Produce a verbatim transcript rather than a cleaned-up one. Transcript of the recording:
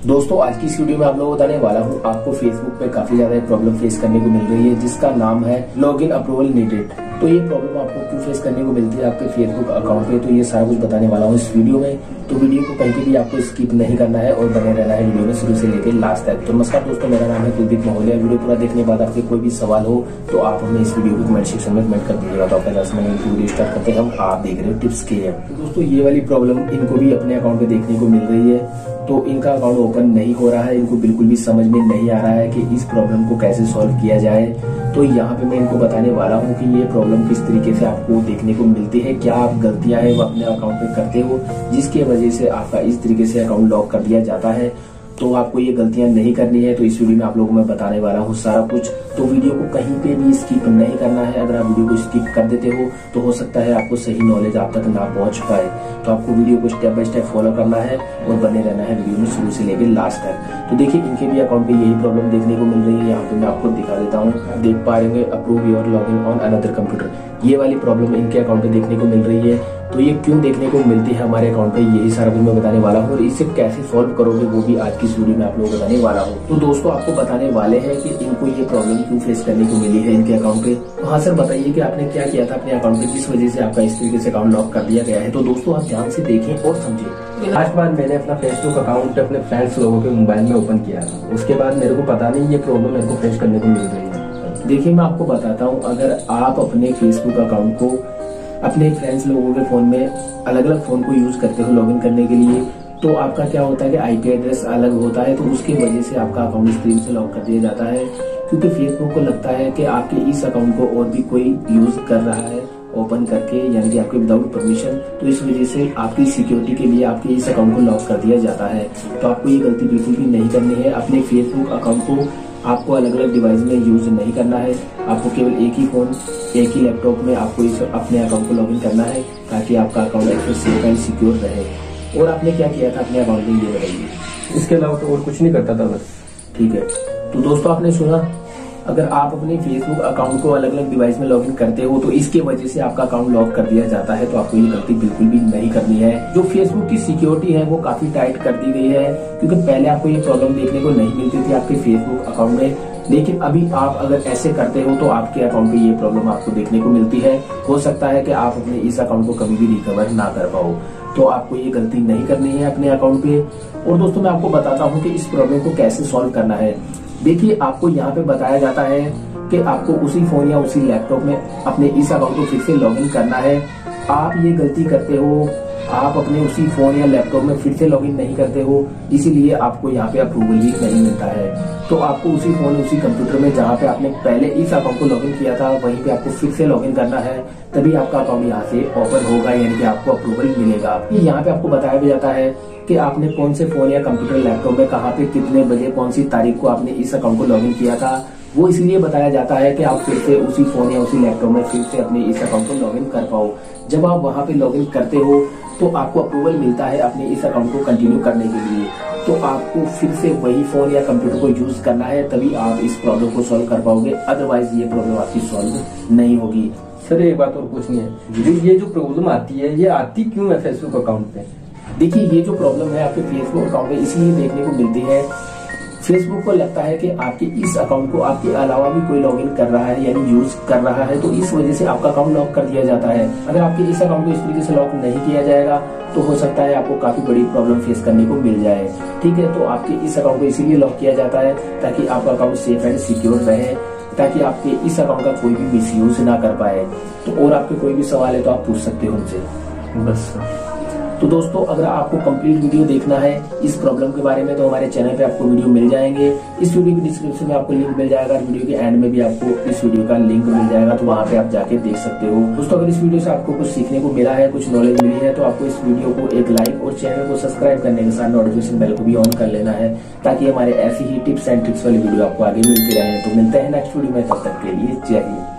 दोस्तों आज की इस वीडियो में आप लोगों को बताने वाला हूँ आपको फेसबुक पे काफी ज्यादा प्रॉब्लम फेस करने को मिल रही है जिसका नाम है लॉगिन अप्रूवल नीडेड। तो ये प्रॉब्लम आपको क्यों फेस करने को मिलती है आपके फेसबुक अकाउंट पे, तो ये सारा कुछ बताने वाला हूँ इस वीडियो में। तो वीडियो को कहीं भी आपको स्किप नहीं करना है और बने रहना है वीडियो में शुरू से लेकर लास्ट तक। तो नमस्कार दोस्तों, मेरा नाम है कुलदीप महोदय। वीडियो पूरा देखने के बाद आपके कोई भी सवाल हो तो आप हमें इस वीडियो को कमेंट सेक्शन में कमेंट कर दीजिएगा। तो आपका दस मिनट की वीडियो स्टार्ट करते हैं हम। आप देख रहे हो टिप्स के लिए। तो दोस्तों ये वाली प्रॉब्लम इनको भी अपने अकाउंट पे देखने को मिल रही है। तो इनका अकाउंट ओपन नहीं हो रहा है, इनको बिल्कुल भी समझ में नहीं आ रहा है कि इस प्रॉब्लम को कैसे सॉल्व किया जाए। तो यहाँ पे मैं इनको बताने वाला हूँ कि ये प्रॉब्लम किस तरीके से आपको देखने को मिलती है, क्या आप गलतियां हैं वो अपने अकाउंट पे करते हो जिसकी वजह से आपका इस तरीके से अकाउंट लॉक कर दिया जाता है। तो आपको ये गलतियां नहीं करनी है। तो इस वीडियो में आप लोगों को मैं बताने वाला हूँ सारा कुछ। तो वीडियो को कहीं पे भी स्किप नहीं करना है। अगर आप वीडियो को स्किप कर देते हो तो हो सकता है आपको सही नॉलेज आप तक ना पहुंच पाए। तो आपको वीडियो को स्टेप बाय स्टेप फॉलो करना है और बने रहना है वीडियो में शुरू से लेकर लास्ट तक। तो देखिए इनके भी अकाउंट पे यही प्रॉब्लम देखने को मिल रही है। यहाँ पे मैं आपको दिखा देता हूँ, देख पा रहे approve your login on another computer. ये वाली प्रॉब्लम इनके अकाउंट पे देखने को मिल रही है। तो ये क्यों देखने को मिलती है हमारे अकाउंट पे, यही सारा कुछ मैं बताने वाला हूँ और इसे कैसे सॉल्व करोगे वो भी आज की इस वीडियो में आप लोगों को बताने वाला हूँ। तो दोस्तों आपको बताने वाले हैं कि इनको ये प्रॉब्लम क्यों फेस करने को मिली है इनके अकाउंट पे। तो हाँ सर बताइए कि आपने क्या किया था अपने अकाउंट पे जिस वजह से आपका इस तरीके से अकाउंट लॉक कर दिया गया है। तो दोस्तों आप ध्यान से देखें और समझें। लास्ट बार मैंने अपना फेसबुक अकाउंट अपने फ्रेंड्स लोगों के मोबाइल में ओपन किया था, उसके बाद मेरे को पता नहीं ये प्रॉब्लम मेरे को फेस करने को मिल रही है। देखिए मैं आपको बताता हूँ, अगर आप अपने फेसबुक अकाउंट को अपने फ्रेंड्स लोगों के फोन में अलग अलग फोन को यूज करते हो लॉगिन करने के लिए, तो आपका क्या होता है कि आईपी एड्रेस अलग होता है। तो उसकी वजह से आपका अकाउंट इस तरीके से लॉक कर दिया जाता है क्योंकि फेसबुक को लगता है कि आपके इस अकाउंट को और भी कोई यूज कर रहा है ओपन करके, यानी कि आपके विदाउट परमिशन। तो इस वजह से आपकी सिक्योरिटी के लिए आपके इस अकाउंट को लॉक कर दिया जाता है। तो आपको ये गलती बिल्कुल भी नहीं करनी है। अपने फेसबुक अकाउंट को आपको अलग अलग डिवाइस में यूज नहीं करना है। आपको केवल एक ही फोन एक ही लैपटॉप में आपको इस अपने अकाउंट को लॉगिन करना है ताकि आपका account access safe and secure रहे। और आपने क्या किया था अपने अकाउंट में ये बताइए। इसके अलावा तो और कुछ नहीं करता था बस। ठीक है, तो दोस्तों आपने सुना, अगर आप अपने फेसबुक अकाउंट को अलग अलग डिवाइस में लॉगिन करते हो तो इसके वजह से आपका अकाउंट लॉक कर दिया जाता है। तो आपको ये गलती बिल्कुल भी नहीं करनी है। जो फेसबुक की सिक्योरिटी है वो काफी टाइट कर दी गई है क्योंकि पहले आपको ये प्रॉब्लम देखने को नहीं मिलती थी आपके फेसबुक अकाउंट में, लेकिन अभी आप अगर ऐसे करते हो तो आपके अकाउंट पे ये प्रॉब्लम आपको देखने को मिलती है। हो सकता है कि आप अपने इस अकाउंट को कभी भी रिकवर ना कर पाओ। तो आपको ये गलती नहीं करनी है अपने अकाउंट पे। और दोस्तों मैं आपको बताता हूँ कि इस प्रॉब्लम को कैसे सॉल्व करना है। देखिए आपको यहाँ पे बताया जाता है कि आपको उसी फोन या उसी लैपटॉप में अपने इस अकाउंट को फिर से लॉगिन करना है। आप ये गलती करते हो, आप अपने उसी फोन या लैपटॉप में फिर से लॉगिन नहीं करते हो, इसीलिए आपको यहाँ पे अप्रूवल भी नहीं मिलता है। तो आपको उसी फोन उसी कंप्यूटर में जहाँ पे आपने पहले इस अकाउंट को लॉगिन किया था वहीं पे आपको फिर से लॉगिन करना है, तभी आपका अकाउंट यहाँ से ओपन होगा, यानी कि आपको अप्रूवल मिलेगा। यहाँ पे आपको बताया भी जाता है कि आपने कौन से फोन या कंप्यूटर लैपटॉप में कहाँ पे कितने बजे कौन सी तारीख को आपने इस अकाउंट को लॉगिन किया था। वो इसलिए बताया जाता है कि आप फिर से उसी फोन या उसी लैपटॉप में फिर से अपने इस अकाउंट को लॉगिन कर पाओ। जब आप वहां पे लॉगिन करते हो तो आपको अप्रूवल मिलता है अपने इस अकाउंट को कंटिन्यू करने के लिए। तो आपको फिर से वही फोन या कंप्यूटर को यूज करना है, तभी आप इस प्रॉब्लम को सॉल्व कर पाओगे, अदरवाइज ये प्रॉब्लम आपकी सॉल्व नहीं होगी। सर एक बात और पूछनी है, ये जो प्रॉब्लम आती है ये आती क्यों है फेसबुक अकाउंट पे? देखिए ये जो प्रॉब्लम है आपके फेसबुक अकाउंट पे इसलिए देखने को मिलती है, फेसबुक को लगता है कि आपके इस अकाउंट को आपके अलावा भी कोई लॉगिन कर रहा है यानी यूज कर रहा है, तो इस वजह से आपका अकाउंट लॉक कर दिया जाता है। अगर आपके इस अकाउंट को इस तरीके से लॉक नहीं किया जाएगा तो हो सकता है आपको काफी बड़ी प्रॉब्लम फेस करने को मिल जाए। ठीक है, तो आपके इस अकाउंट को इसीलिए लॉक किया जाता है ताकि आपका अकाउंट सेफ एंड सिक्योर रहे, ताकि आपके इस अकाउंट का कोई भी मिसयूज ना कर पाए। तो और आपके कोई भी सवाल है तो आप पूछ सकते हो उनसे बस। तो दोस्तों अगर आपको कंप्लीट वीडियो देखना है इस प्रॉब्लम के बारे में तो हमारे चैनल पे आपको वीडियो मिल जाएंगे। इस वीडियो की डिस्क्रिप्शन में आपको लिंक मिल जाएगा, वीडियो के एंड में भी आपको इस वीडियो का लिंक मिल जाएगा, तो वहां पे आप जाके देख सकते हो। दोस्तों अगर इस वीडियो से आपको कुछ सीखने को मिला है, कुछ नॉलेज मिली है, तो आपको इस वीडियो को एक लाइक और चैनल को सब्सक्राइब करने के साथ नोटिफिकेशन बेल को भी ऑन कर लेना है ताकि हमारे ऐसी ही टिप्स एंड ट्रिक्स वाली वीडियो आपको आगे मिलती रहे। तो मिलते हैं नेक्स्ट वीडियो में, तब तक के लिए जय हिंद।